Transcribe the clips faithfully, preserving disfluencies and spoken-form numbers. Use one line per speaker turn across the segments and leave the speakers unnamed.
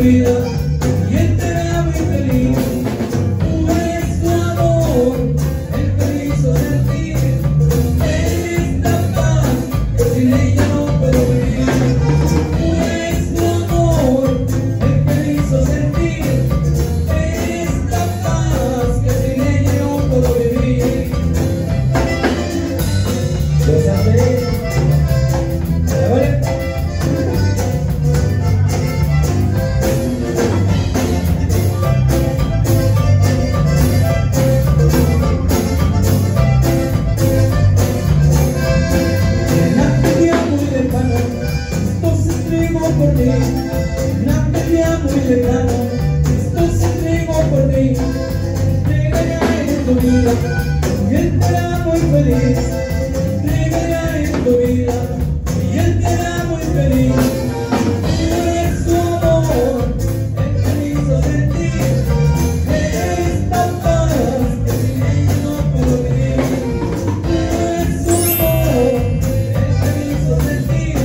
vida y él te era muy feliz. Pues tu amor, el que me hizo sentir esta paz que sin ella no puedo vivir. Pues tu amor, el que me hizo sentir esta paz que sin ella no puedo vivir. Yo sabía. Por ti, una pelea muy lejana, esto se entregó por ti, entregará en tu vida, y él te hará muy feliz, entregará en tu vida, y él te hará muy feliz. Es su amor, el que me hizo sentir esta paz que sin ella no puedo vivir. Es su amor, el que me hizo sentir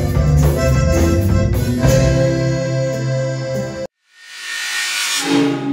We'll be right back.